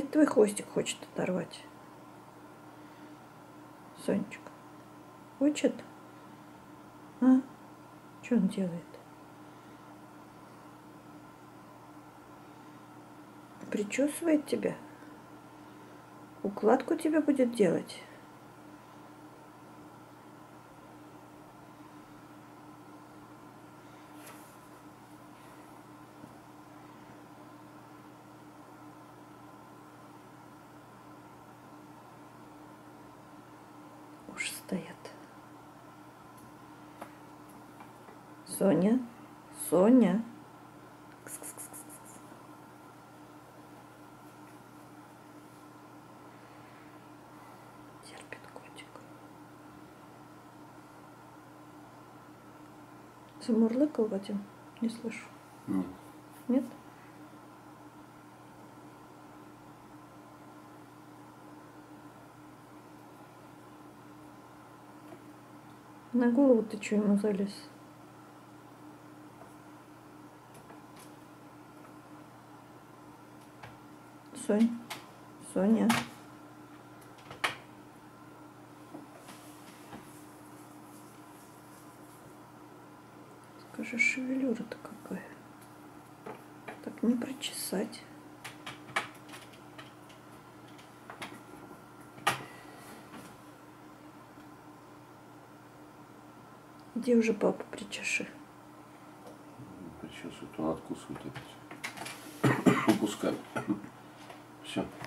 опять твой хвостик хочет оторвать. Сонечка. Хочет? А? Что он делает? Причесывает тебя? Укладку тебе будет делать? Уж стоят. Соня, Соня. Кс-кс-кс-кс. Терпит котик. Замурлыкал, Вадим? Не слышу. Нет. Нет? На голову ты что ему залез? Сонь, Соня. Скажи, шевелюра-то какая. Так не прочесать. Иди уже папу причеши. Причесывает, он откусывает опять. Пускай. Все.